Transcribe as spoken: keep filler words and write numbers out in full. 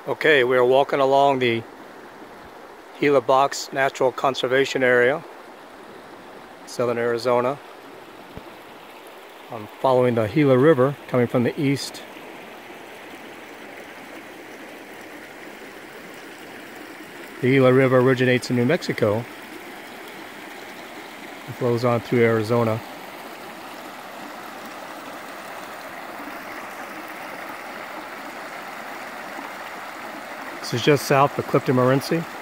Okay, we are walking along the Gila Box Natural Conservation Area, southern Arizona. I'm following the Gila River coming from the east. The Gila River originates in New Mexico and flows on through Arizona. This is just south of Clifton Morenci.